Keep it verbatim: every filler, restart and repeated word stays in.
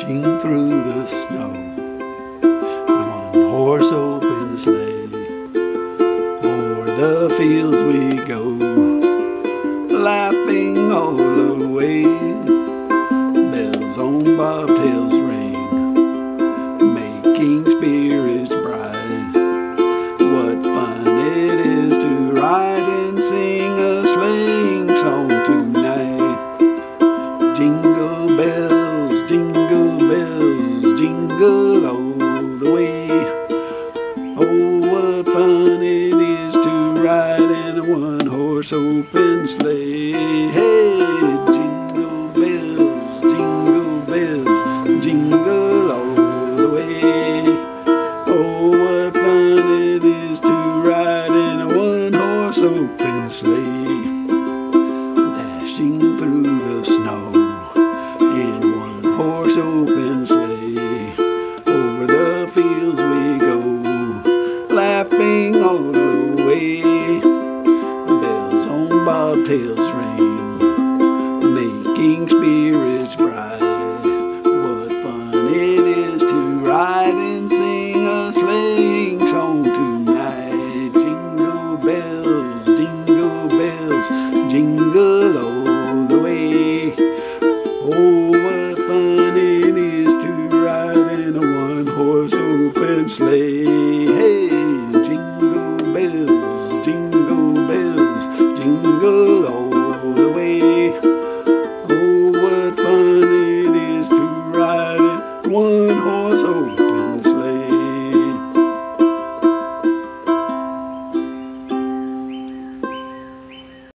dashing through the snow, the one-horse open sleigh. O'er the fields we go, laughing all the way. Bells on bobtails ring, making spirits bright. What fun it is to ride and sing a sleighing song tonight. Jingle bells, jingle bells, jingle all the way. Oh, what fun it is to ride in a one-horse open sleigh. Hey, jingle bells, jingle bells, jingle all the way. Oh, what fun it is to ride in a one-horse open sleigh, dashing through the snow in one-horse open sleigh. Over the fields we go, laughing all the way. Bells on bobtails ring, making spirits bright. What fun it is to ride and sing a sleighing song tonight. Jingle bells, jingle bells, jingle all the way. Oh, what fun it is to ride in a one-horse open sleigh.